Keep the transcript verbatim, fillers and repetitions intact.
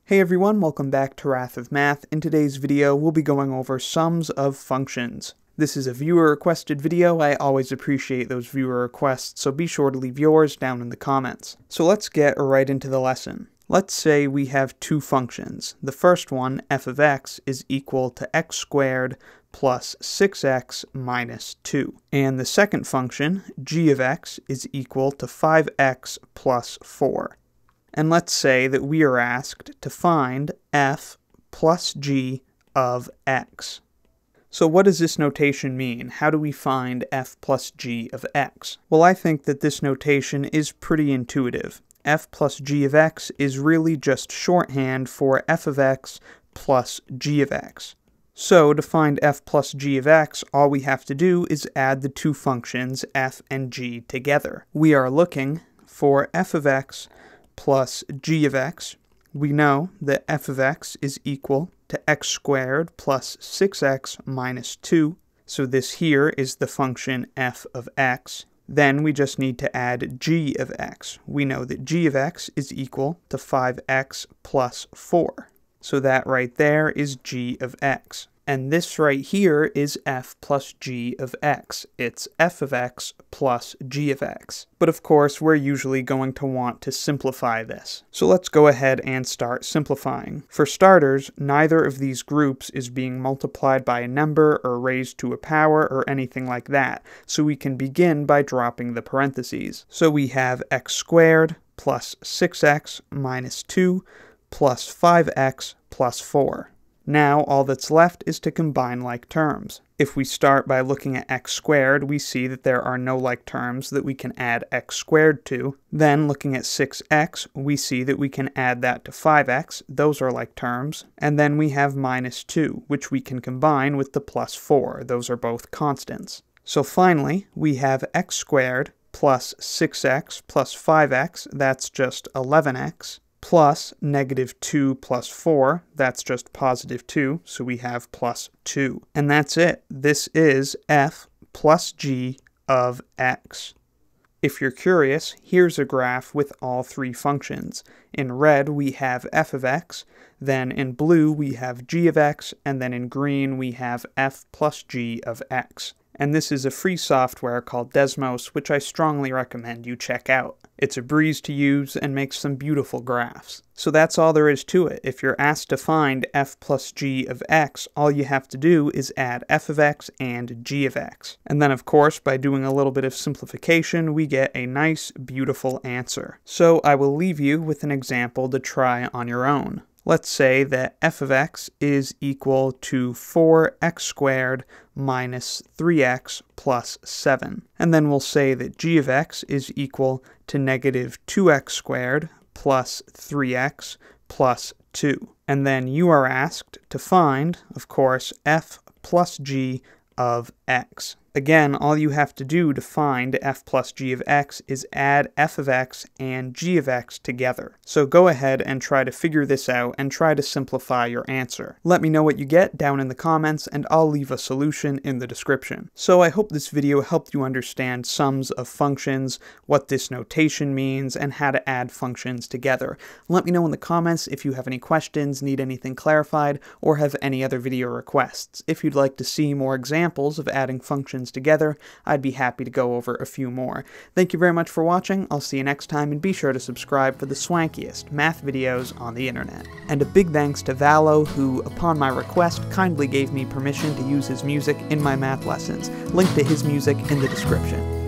Hey everyone, welcome back to Wrath of Math. In today's video, we'll be going over sums of functions. This is a viewer-requested video. I always appreciate those viewer requests, so be sure to leave yours down in the comments. So let's get right into the lesson. Let's say we have two functions. The first one, f of x, is equal to x squared plus six x minus two. And the second function, g of x, is equal to five x plus four. And let's say that we are asked to find f plus g of x. So what does this notation mean? How do we find f plus g of x? Well, I think that this notation is pretty intuitive. F plus g of x is really just shorthand for f of x plus g of x. So to find f plus g of x, all we have to do is add the two functions f and g together. We are looking for f of x plus g of x. We know that f of x is equal to x squared plus six x minus two. So this here is the function f of x. Then we just need to add g of x. We know that g of x is equal to five x plus four. So that right there is g of x. And this right here is f plus g of x. It's f of x plus g of x. But of course, we're usually going to want to simplify this. So let's go ahead and start simplifying. For starters, neither of these groups is being multiplied by a number or raised to a power or anything like that. So we can begin by dropping the parentheses. So we have x squared plus six x minus two plus five x plus four. Now, all that's left is to combine like terms. If we start by looking at x squared, we see that there are no like terms that we can add x squared to. Then, looking at six x, we see that we can add that to five x. Those are like terms. And then we have minus two, which we can combine with the plus four. Those are both constants. So finally, we have x squared plus six x plus five x. That's just eleven x. Plus negative two plus four, that's just positive two, so we have plus two. And that's it. This is f plus g of x. If you're curious, here's a graph with all three functions. In red, we have f of x, then in blue, we have g of x, and then in green, we have f plus g of x. And this is a free software called Desmos, which I strongly recommend you check out. It's a breeze to use and makes some beautiful graphs. So that's all there is to it. If you're asked to find f plus g of x, all you have to do is add f of x and g of x. And then of course, by doing a little bit of simplification, we get a nice, beautiful answer. So I will leave you with an example to try on your own. Let's say that f of x is equal to four x squared minus three x plus seven. And then we'll say that g of x is equal to negative two x squared plus three x plus two. And then you are asked to find, of course, f plus g of x. Again, all you have to do to find f plus g of x is add f of x and g of x together. So go ahead and try to figure this out and try to simplify your answer. Let me know what you get down in the comments and I'll leave a solution in the description. So I hope this video helped you understand sums of functions, what this notation means, and how to add functions together. Let me know in the comments if you have any questions, need anything clarified, or have any other video requests. If you'd like to see more examples of adding functions together, I'd be happy to go over a few more. Thank you very much for watching, I'll see you next time, and be sure to subscribe for the swankiest math videos on the internet. And a big thanks to Valo, who, upon my request, kindly gave me permission to use his music in my math lessons. Link to his music in the description.